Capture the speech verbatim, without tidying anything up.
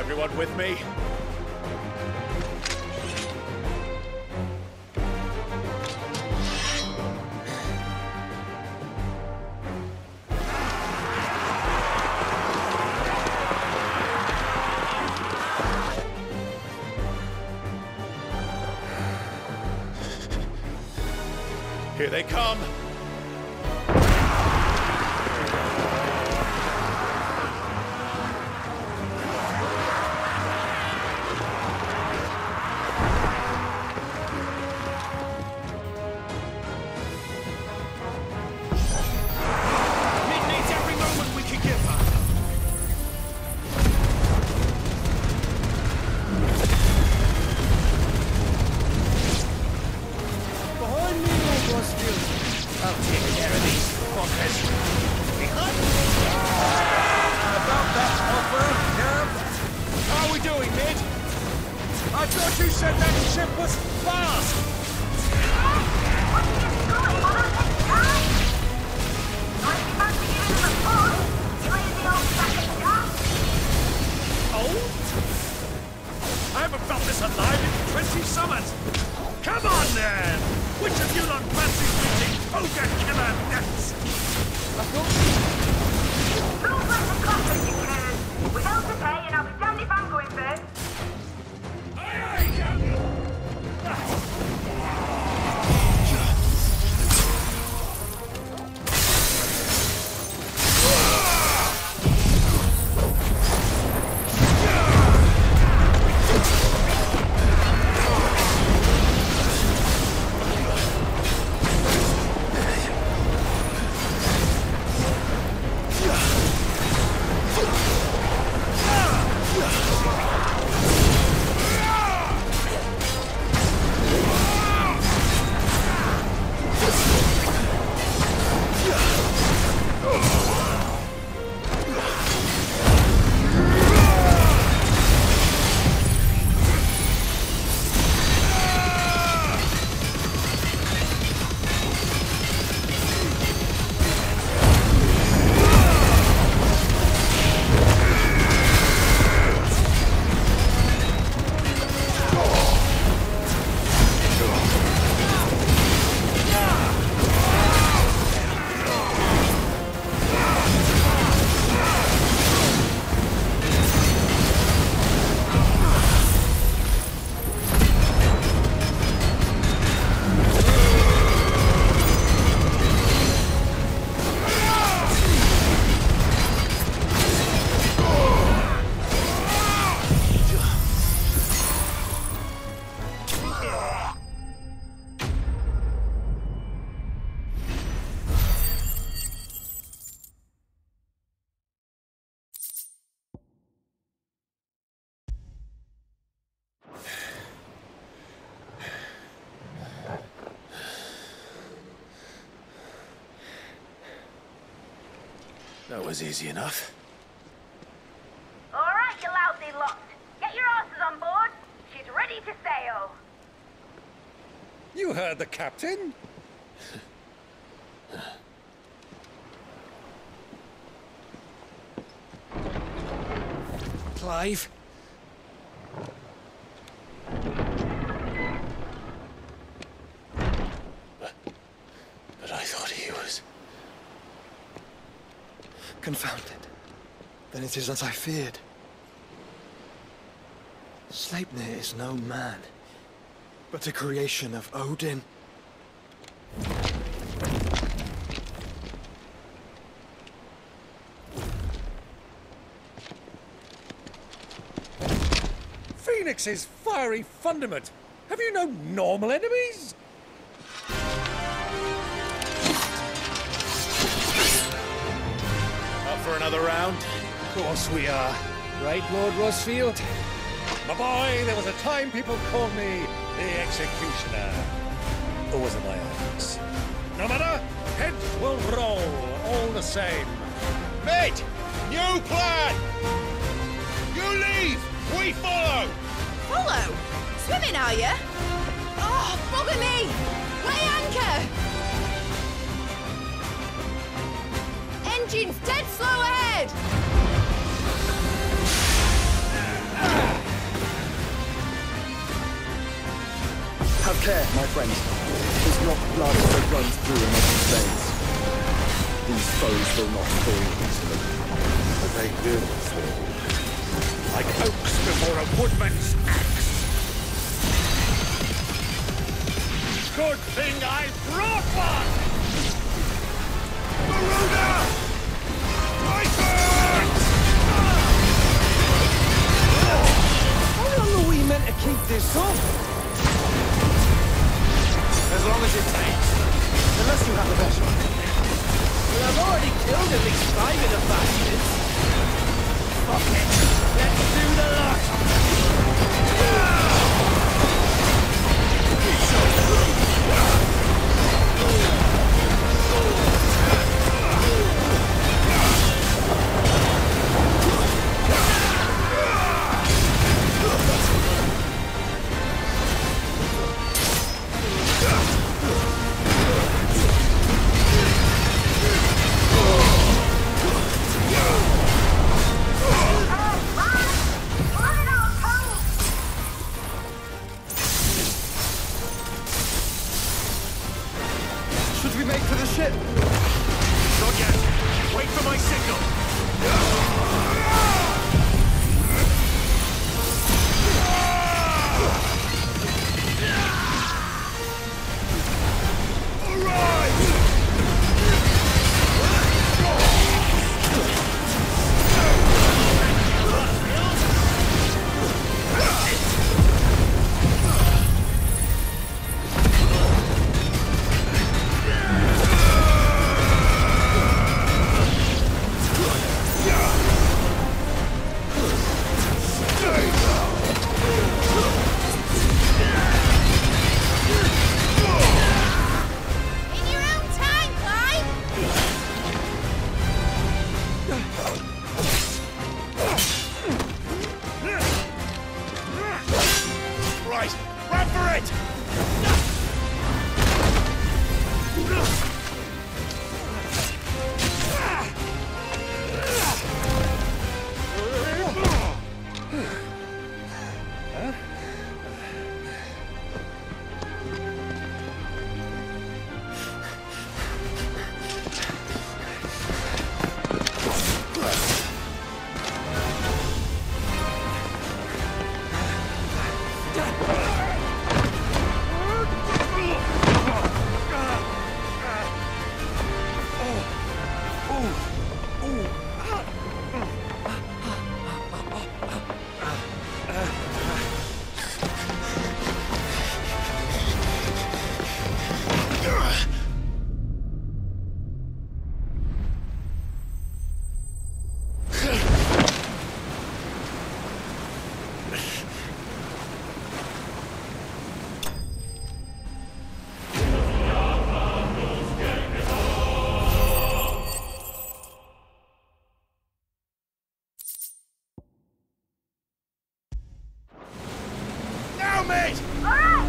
everyone with me? Here they come! That was easy enough. All right, you lousy lot. Get your asses on board. She's ready to sail. You heard the captain. Clive? But, but I thought he was... Confounded. Then it is as I feared. Sleipnir is no man, but a creation of Odin. Phoenix's fiery fundament. Have you no normal enemies? For another round? Of course we are. Right, Lord Rosfield? My boy, there was a time people called me the Executioner. Or was it my axe? No matter, heads will roll, all the same. Mate! New plan! You leave! We follow! Follow? Swimming, are you? Oh, bother me! Weigh anchor! Engine's dead slow ahead! Have care, my friends. It's not blood that runs through Macky's veins. These foes will not fall easily. But they will fall. Like oaks before a woodman's axe. Good thing I brought one! Maruna! Tyson! How long are we meant to keep this up? As long as it takes. Unless you have a better one. Well, I've already killed at least five of the bastards. Fuck it. Let's do the lot. Should we make for the ship? Not yet. Wait for my signal. Now, mate! All right,